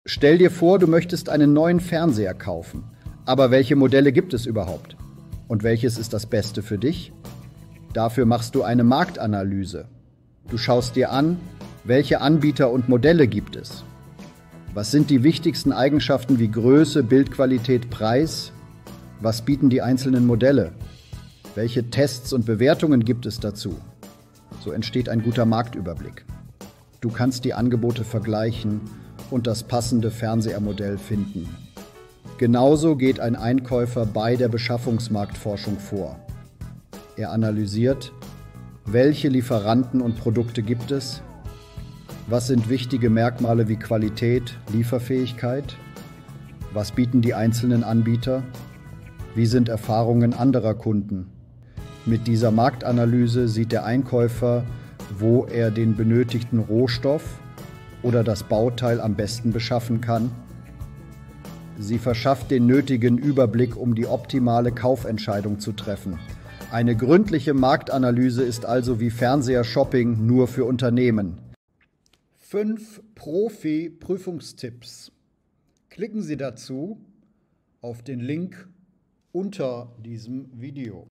Stell dir vor, du möchtest einen neuen Fernseher kaufen. Aber welche Modelle gibt es überhaupt? Und welches ist das Beste für dich? Dafür machst du eine Marktanalyse. Du schaust dir an, welche Anbieter und Modelle gibt es. Was sind die wichtigsten Eigenschaften wie Größe, Bildqualität, Preis? Was bieten die einzelnen Modelle? Welche Tests und Bewertungen gibt es dazu? So entsteht ein guter Marktüberblick. Du kannst die Angebote vergleichen und das passende Fernsehermodell finden. Genauso geht ein Einkäufer bei der Beschaffungsmarktforschung vor. Er analysiert, welche Lieferanten und Produkte gibt es, was sind wichtige Merkmale wie Qualität, Lieferfähigkeit, was bieten die einzelnen Anbieter, wie sind Erfahrungen anderer Kunden. Mit dieser Marktanalyse sieht der Einkäufer, wo er den benötigten Rohstoff oder das Bauteil am besten beschaffen kann. Sie verschafft den nötigen Überblick, um die optimale Kaufentscheidung zu treffen. Eine gründliche Marktanalyse ist also wie Fernseher-Shopping nur für Unternehmen. 5 Profi-Prüfungstipps. Klicken Sie dazu auf den Link unter diesem Video.